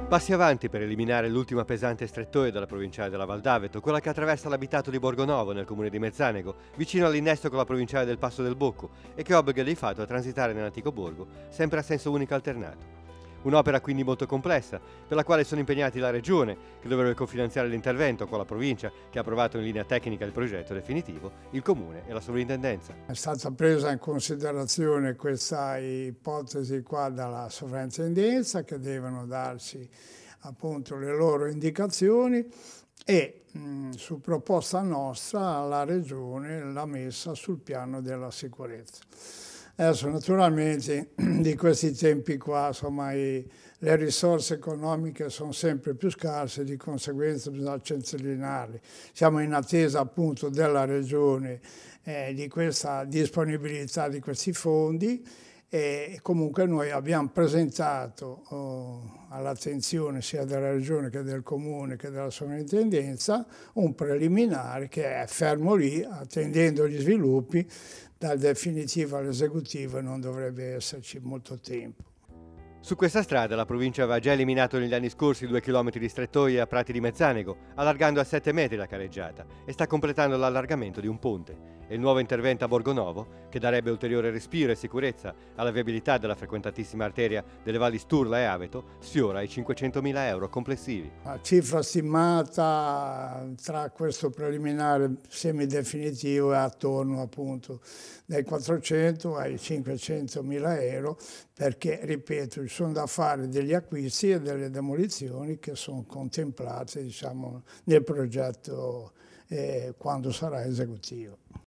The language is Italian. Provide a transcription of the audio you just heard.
Passi avanti per eliminare l'ultima pesante strettoia della provinciale della Val d'Aveto, quella che attraversa l'abitato di Borgonovo nel comune di Mezzanego, vicino all'innesto con la provinciale del Passo del Bocco e che obbliga di fatto a transitare nell'antico borgo, sempre a senso unico alternato. Un'opera quindi molto complessa, per la quale sono impegnati la Regione, che dovrebbe cofinanziare l'intervento con la Provincia, che ha approvato in linea tecnica il progetto definitivo, il Comune e la Sovrintendenza. È stata presa in considerazione questa ipotesi qua dalla Sovrintendenza, che devono darci appunto le loro indicazioni e su proposta nostra la Regione l'ha messa sul piano della sicurezza. Adesso naturalmente di questi tempi qua insomma, le risorse economiche sono sempre più scarse, di conseguenza bisogna centellinarle. Siamo in attesa appunto della Regione di questa disponibilità di questi fondi e comunque noi abbiamo presentato all'attenzione sia della Regione che del Comune che della Sovrintendenza un preliminare che è fermo lì attendendo gli sviluppi. Dal definitivo all'esecutivo non dovrebbe esserci molto tempo. Su questa strada la provincia aveva già eliminato negli anni scorsi 2 km di strettoie a Prati di Mezzanego, allargando a 7 metri la carreggiata e sta completando l'allargamento di un ponte. E il nuovo intervento a Borgonovo, che darebbe ulteriore respiro e sicurezza alla viabilità della frequentatissima arteria delle valli Sturla e Aveto, sfiora i 500.000 euro complessivi. La cifra stimata tra questo preliminare semidefinitivo è attorno appunto dai 400 ai 500.000 euro, perché, ripeto, ci sono da fare degli acquisti e delle demolizioni che sono contemplate, diciamo, nel progetto quando sarà esecutivo.